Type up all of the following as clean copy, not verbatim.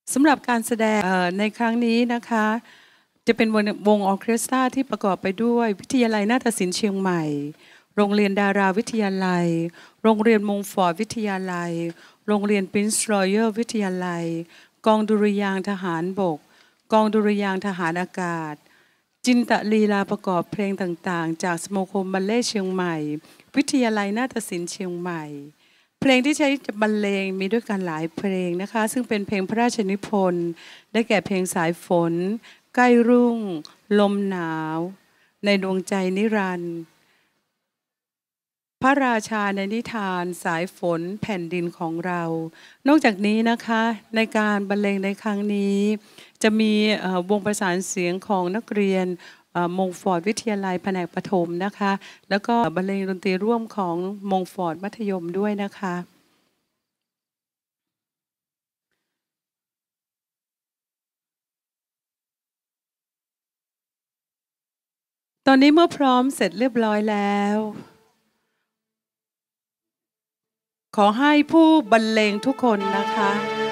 สำหรับการแสดงในครั้งนี้นะคะจะเป็นวงออร์เคสตราที่ประกอบไปด้วยวิทยาลัยนาฏศิลป์เชียงใหม่โรงเรียนดาราวิทยาลัยโรงเรียนมงฟอร์ดวิทยาลัยโรงเรียนปรินซ์รอยัลวิทยาลัยกองดุริยางค์ทหารบกกองดุริยางค์ทหารอากาศจินตลีลาประกอบเพลงต่างๆจากสโมคมบัลเล่เชียงใหม่วิทยาลัยนาฏศิลป์เชียงใหม่เพลงที่ใช้บรรเลงมีด้วยกันหลายเพลงนะคะซึ่งเป็นเพลงพระราชนิพนธ์ได้แก่เพลงสายฝนใกล้รุ่งลมหนาวในดวงใจนิรันดร์พระราชาในนิทานสายฝนแผ่นดินของเรานอกจากนี้นะคะในการบรรเลงในครั้งนี้จะมีวงประสานเสียงของนักเรียนมงฟอร์ดวิทยาลัยแผนกประถมนะคะแล้วก็บรรเลงดนตรีร่วมของมงฟอร์ดมัธยมด้วยนะคะตอนนี้เมื่อพร้อมเสร็จเรียบร้อยแล้วขอให้ผู้บรรเลงทุกคนนะคะ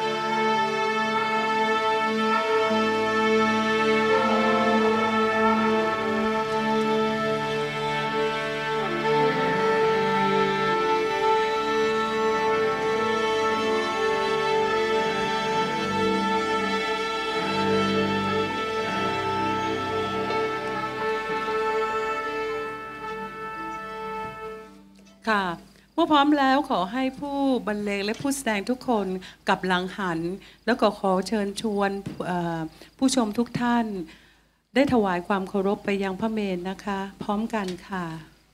ค่ะเมื่อพร้อมแล้วขอให้ผู้บรรเลงและผู้แสดงทุกคนกลับหลังหันแล้วก็ขอเชิญชวนผู้ชมทุกท่านได้ถวายความเคารพไปยังพระเมรุนะคะพร้อมกันค่ะ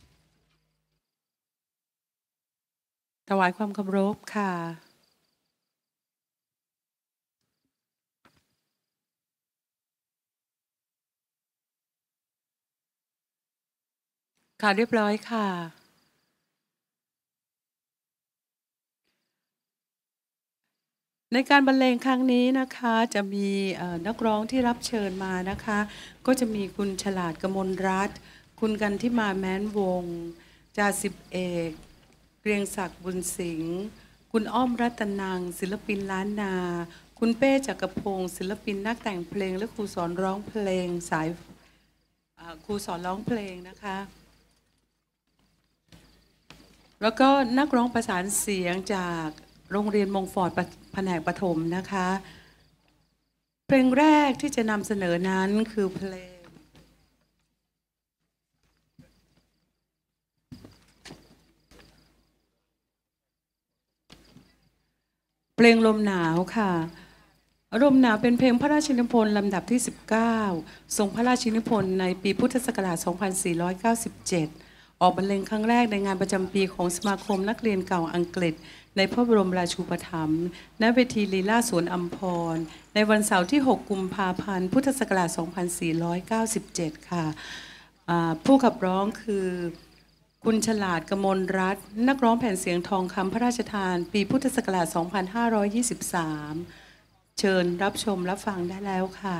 ถวายความเคารพค่ะค่ะเรียบร้อยค่ะในการบรรเลงครั้งนี้นะคะจะมีนักร้องที่รับเชิญมานะคะก็จะมีคุณฉลาดกมลรัตน์คุณกันทิมาแม้นวงจ่าสิบเอกเกรียงศักดิ์บุญสิงห์คุณอ้อมรัตนังศิลปินล้านนาคุณเป้จักรพงศ์ศิลปินนักแต่งเพลงและครูสอนร้องเพลงสายครูสอนร้องเพลงนะคะแล้วก็นักร้องประสานเสียงจากโรงเรียนมงฟอร์ดแผนกประถมนะคะเพลงแรกที่จะนำเสนอนั้นคือเพลงลมหนาวค่ะลมหนาวเป็นเพลงพระราชนิพนธ์ลำดับที่19ทรงพระราชนิพนธ์ในปีพุทธศักราช2497ออกบรรเลงครั้งแรกในงานประจำปีของสมาคมนักเรียนเก่าอังกฤษในพระบรมราชูปถัมภ์ณเวทีลีลาสวนอัมพรในวันเสาร์ที่6กุมภาพันธ์พุทธศักราช2497ค่ะผู้ขับร้องคือคุณฉลาดกมลรัตน์นักร้องแผ่นเสียงทองคำพระราชทานปีพุทธศักราช2523เชิญรับชมรับฟังได้แล้วค่ะ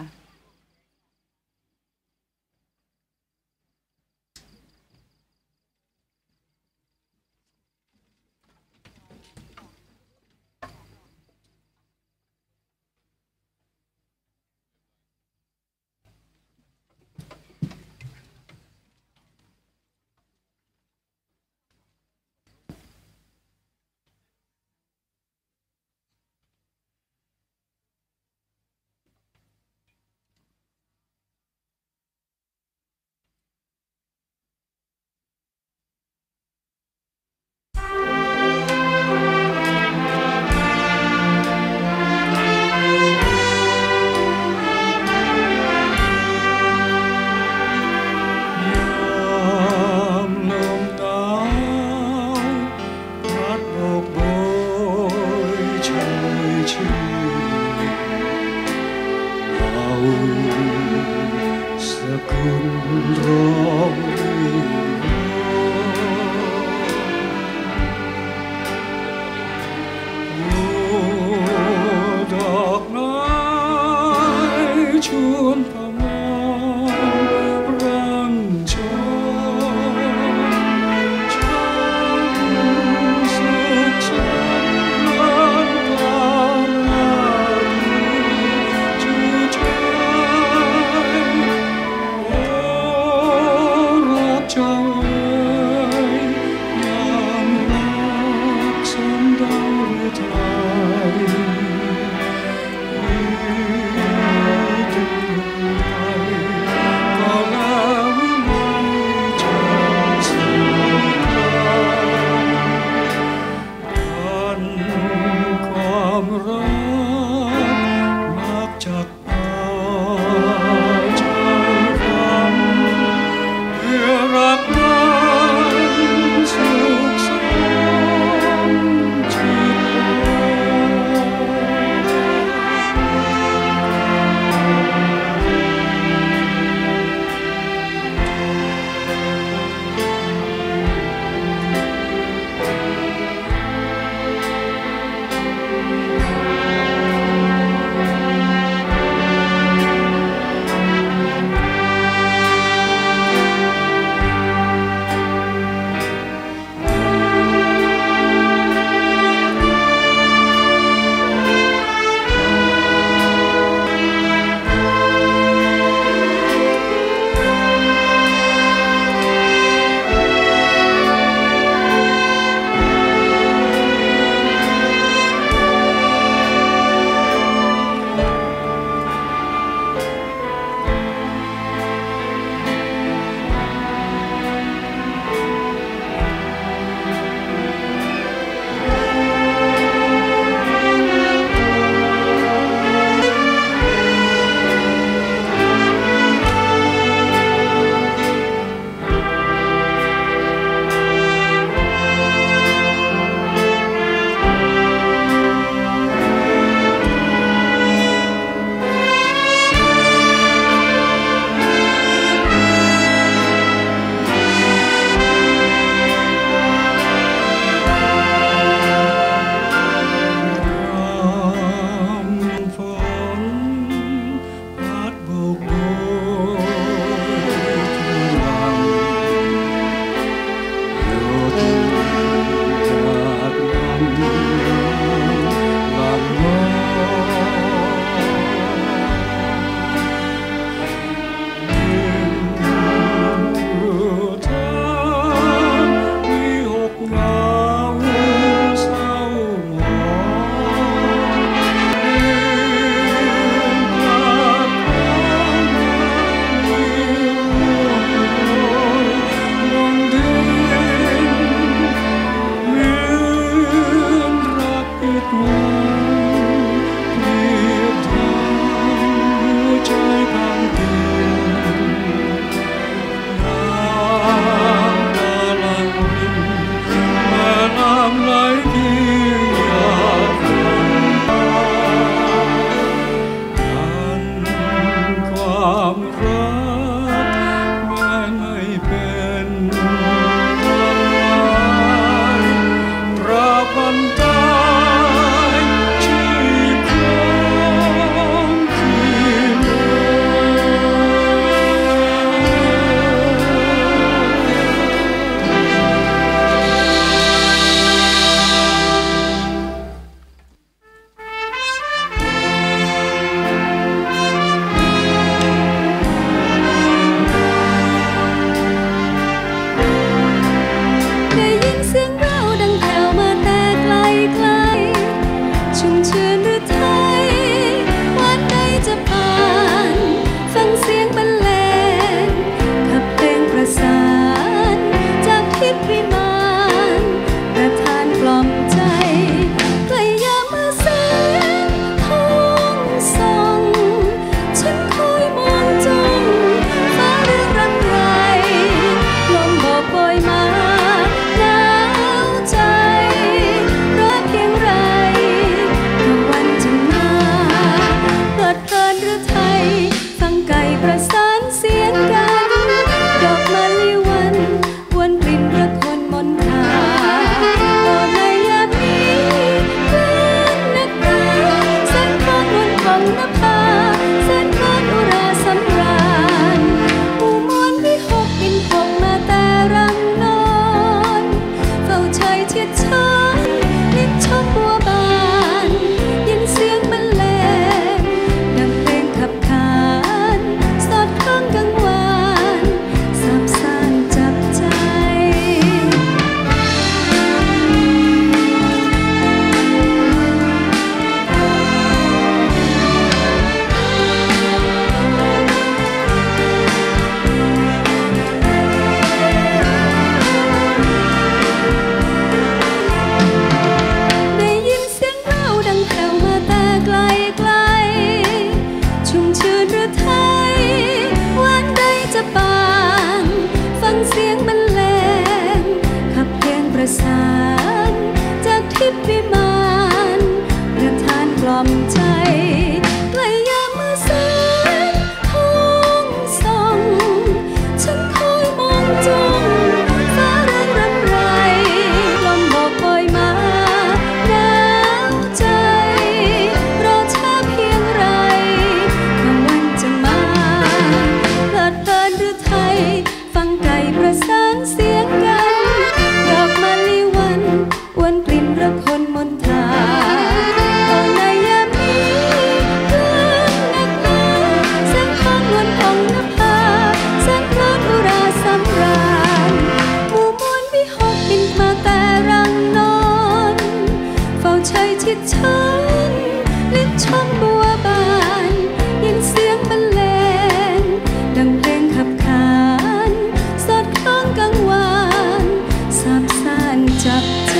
ใกล้ยามมือแสงทองส่องฉันคอยมองจ้องฟ้าเรืองรำไรลมโบกโบยมาหนาวใจรอช้าเพียงไรกลางวันจะมาเพลิดเพลินหรือไทยฟังไก่ประสานเสียงกันดอกมะลิวันอวนกลิ่นระคนมนทาในยามนี้กลางนักหนาแสงทองนวลผ่องนภาแสงเพลินอุราสำราญหมู่มวลวิหกบินมาแต่รังนอนเฝ้าชัยชิดชันลิ้นชมบัวบานยินเสียงบรรเลงดังเพลงขับขานสอดคล้องกังวานสาบซ่านจับใจ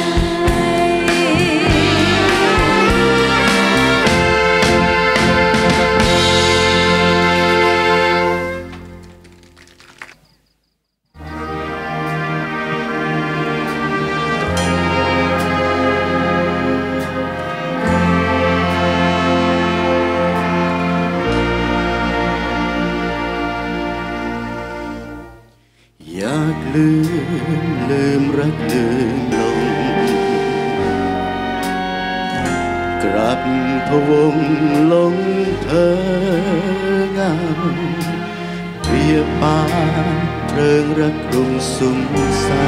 อยากลืมรักลืมลงกลับพะวงหลงเธอเงาเปรียบปานเพลิงรักกรุงสุมเศร้า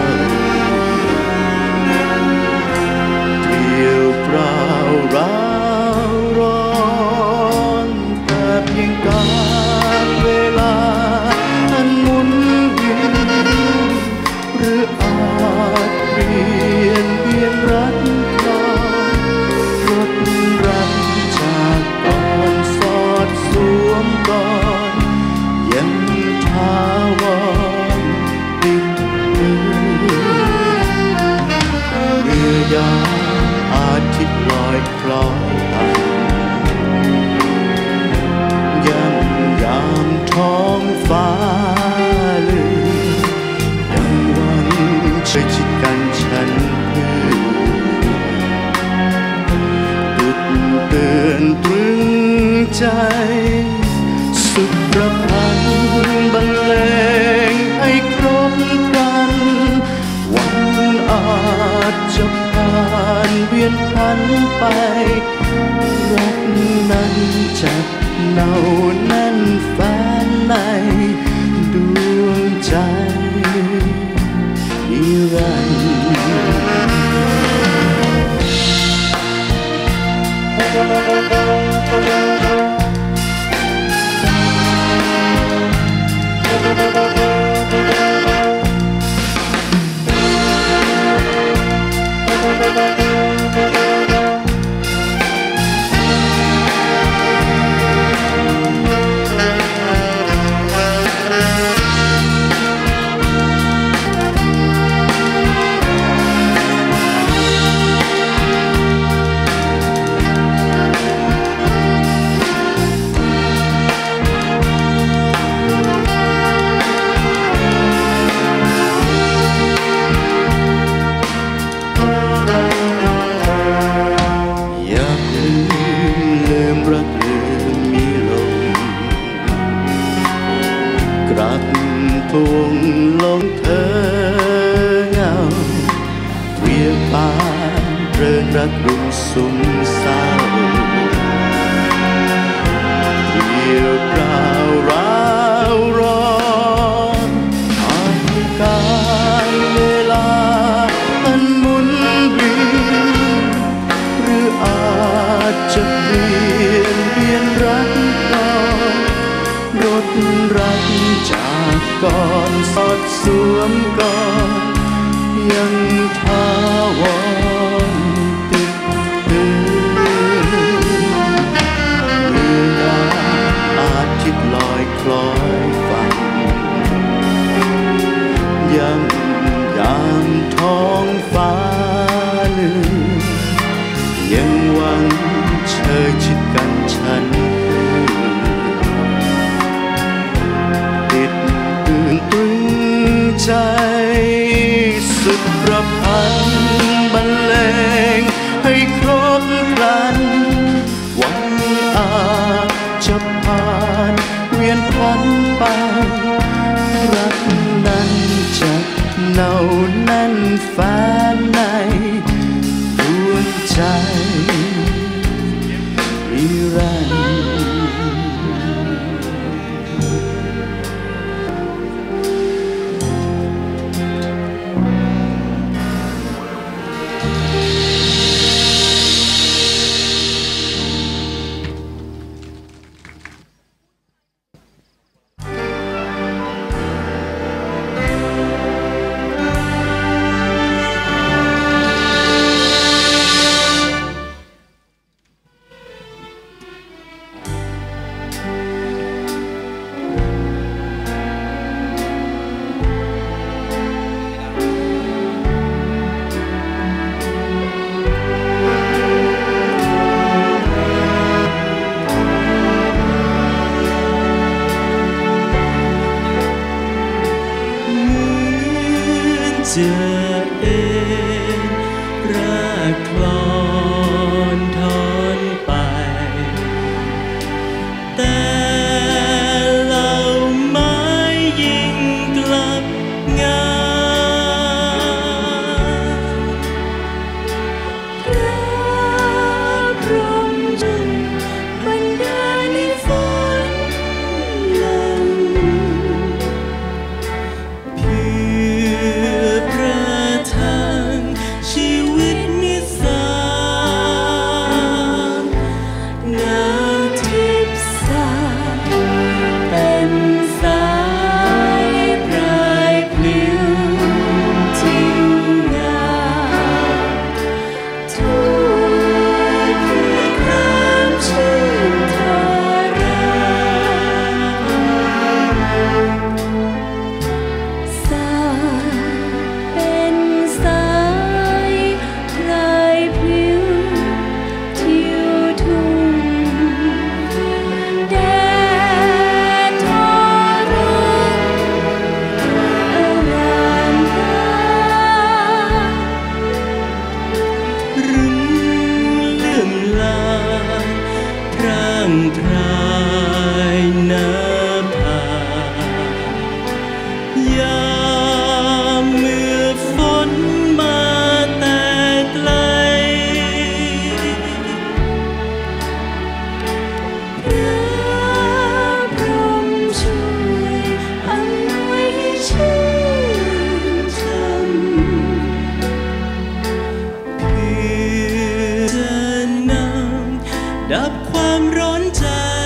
เที่ยวเปล่าร้าวร้อนแต่เพียงกาลเวลาอันหมุนเวียนหรืออาจเปลี่ยนเวียนรักคลอนรดรักจากก่อนสอดสวมก่อนยังท้าวรติดมือเรือยามอาทิตย์ลอยคล้อยต่ำยังยามท้องฟ้าลืมยังหวังช่วยชิดกันฉันดุดเตือนตรึงใจสุดประพันธ์บรรเลงให้ครบครันวันอาจจะผ่านเวียนพันไปรักนั้นจะเน่าแน่นแฟนในดวงใจนิรันดอยากลืมรักลืมมีลมกลับพวงลงเธอเงาเวียปานเริงรักรุ่งสุมเศร้าเที่ยวกล่าวร้าวร้อนผ่านการเวลาอันหมุนเวียนหรืออาจจะเปลี่ยนรักก่อนรดรักจากก่อนสอดสวมก่อนยังท้าวรติดตื่นเรือยามอาทิตย์ลอยคล้อยฟังยังยามท้องฟ้าลืมยังหวังเชยชิดกันฉันติดตื่นตรึงใจสุดประพันธ์บรรเลงให้ครบครันหวังอารักนั้นจะเน่าแน่นแฝงในดวงใจนิรันดร์เจอเองรากคลอนถอนไปแต่เราไม้ยิ่งกลับงามพระพรหมจันทร์บันดาลให้ฝนหลั่งชีวิตนิสานน้ำทิพย์สายเป็นสายปลายพลิ้วทิวงามทั่วคือความชื่นทาราสายเป็นสายปลายพลิ้วทิวทุ่งแดดทอร้อนอารามตารึมเลื่อมลายพร่างพรายหน้าผายามเมื่อฝนมาแต่ไกลพระพรหมช่วยอำนวยให้ชื่นช่ำเพื่อจะนำดับความร้อนใจ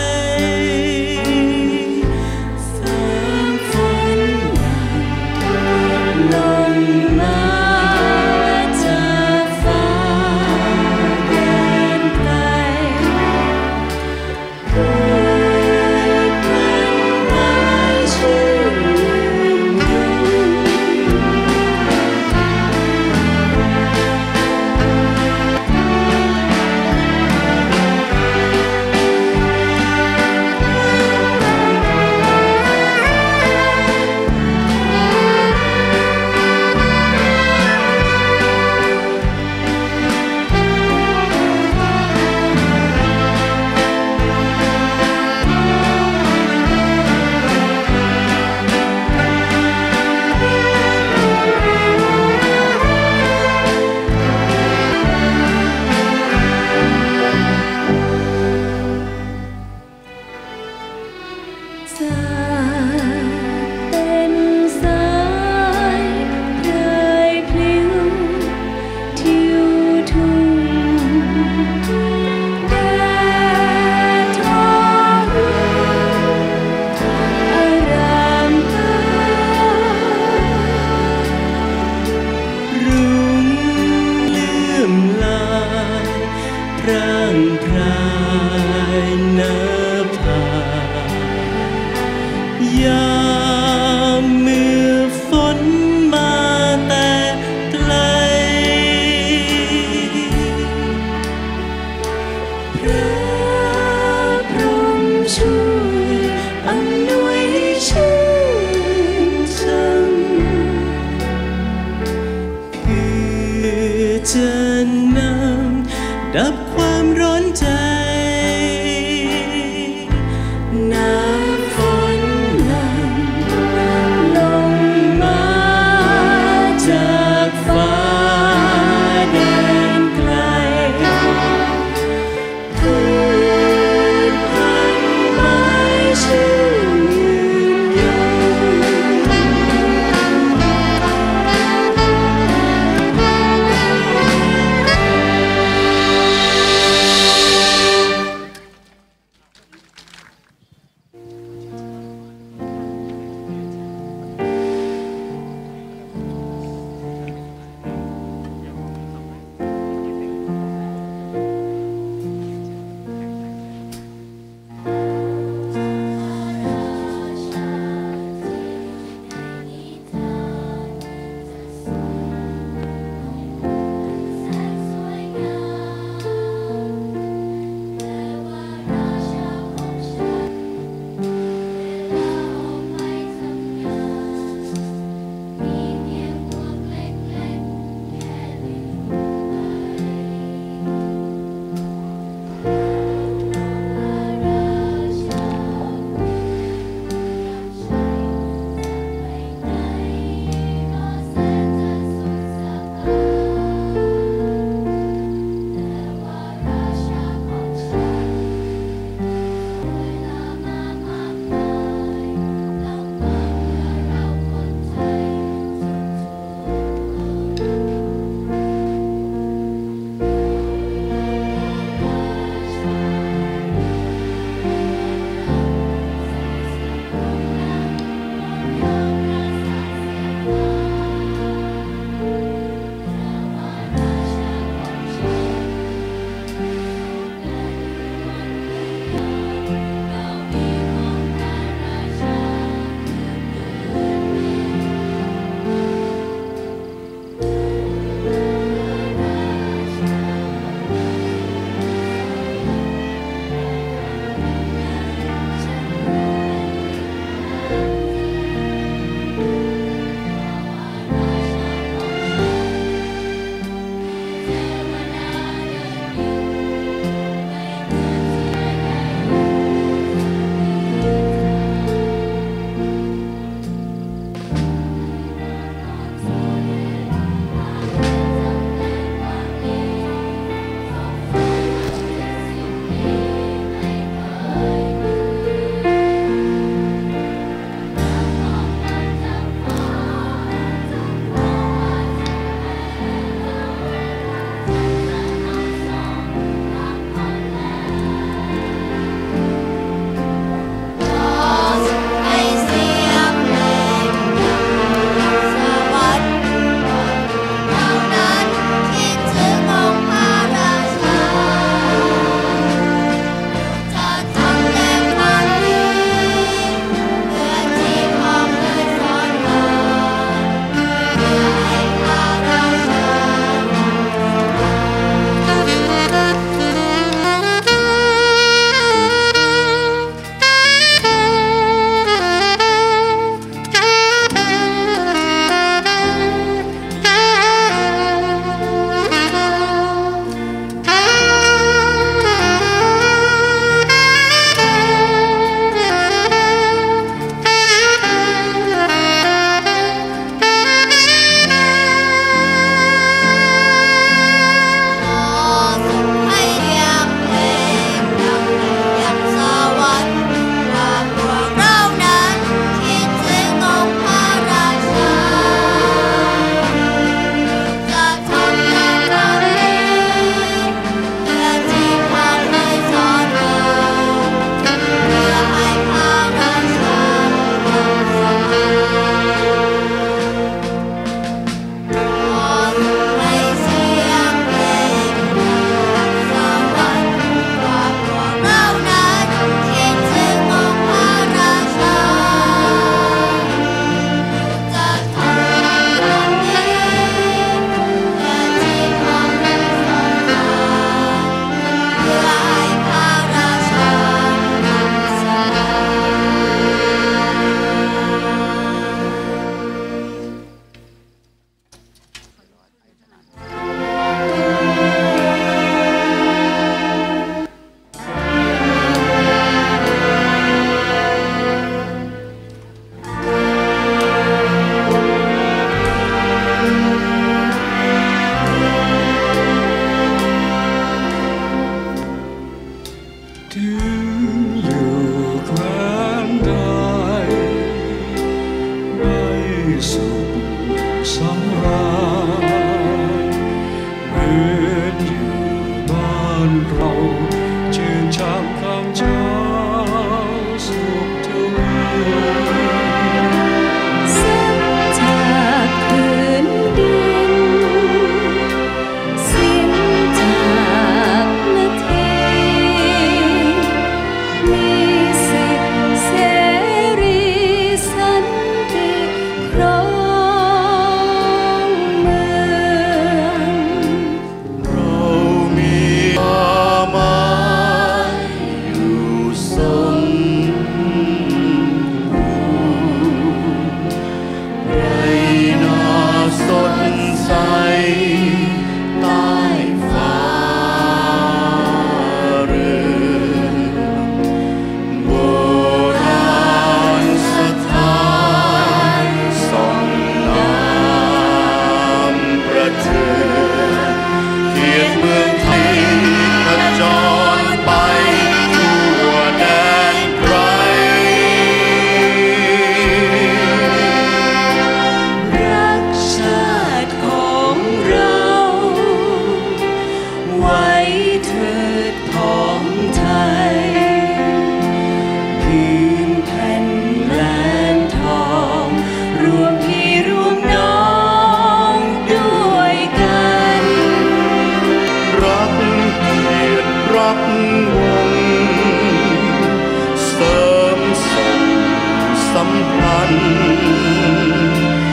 ำพัน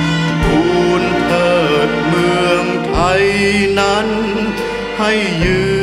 ทูลเถิดเมืองไทยนั้นให้ยื